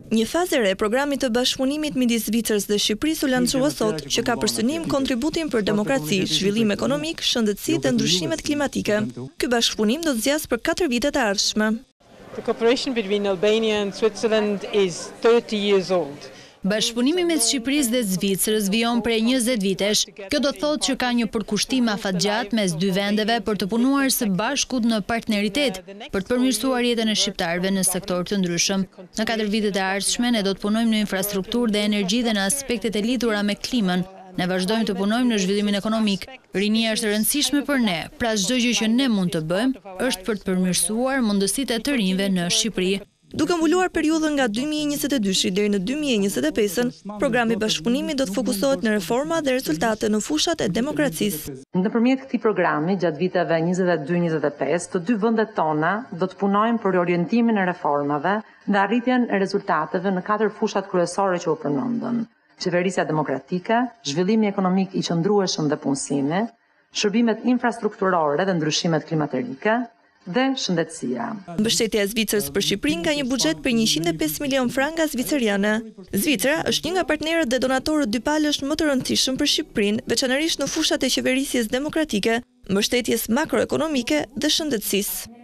Një fazë e re e programit të bashkëpunimit midis Zvicrës dhe Shqipërisë u lançua sot, që ka për synim kontributin për demokraci, zhvillim ekonomik, shëndetësi dhe ndryshimet klimatike. Ky bashkëpunim do të zgjasë për 4 vitet e ardhshme. The cooperation between Albania and Switzerland is 30 years old. Bashkëpunimi mes Shqipërisë dhe Zvicrës vijon prej 20 vitesh. Kjo do thotë që ka një përkushtim afatgjat mes dy vendeve për të punuar së bashkut në partneritet, për të përmirësuar jetën e shqiptarëve në sektor të ndryshëm. Në 4 vitet e ardhshme ne do të punojmë në infrastrukturë dhe energji dhe në aspektet e lidhura me klimën. Ne vazhdojmë të punojmë në zhvillimin ekonomik. Rinia është e rëndësishme për ne, pra çdo gjë që ne mund të bëjmë është për të përmirësuar mundësitë e të rinjve në Shqipëri. Duke mbuluar periudhën nga 2022 deri në 2025, programi bashkëpunimi do të fokusohet në reforma dhe rezultate në fushat e demokracisë. Nëpërmjet këtij programi, gjatë viteve 22-25, të dy vendet tona do të punojnë për orientimin e reformave dhe arritjen e rezultateve në 4 fushat kryesore që u përmendën: qeverisja demokratike, zhvillimi ekonomik i qëndrueshëm dhe punësimi, shërbimet infrastrukturore dhe ndryshimet klimatike, dhe shëndetësia. Mbështetja e Zvicrës për Shqipërinë ka një buxhet për 105 milion franga zviceriane. Zvicra është një nga partnerët dhe donatorët dypalësh më të rëndësishëm për Shqipërinë, veçanërisht në fushat e qeverisjes demokratike, mbështetjes makroekonomike dhe shëndetësisë.